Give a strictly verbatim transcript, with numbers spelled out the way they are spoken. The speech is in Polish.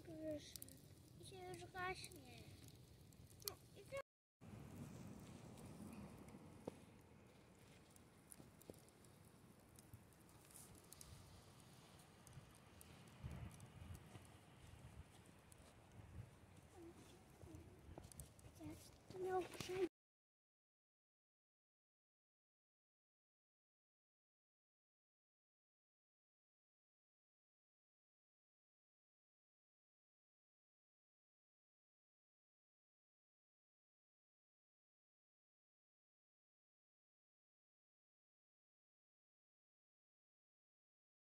przyszedł i się już gaśnie. No i co? Gdzieś to miał przejść.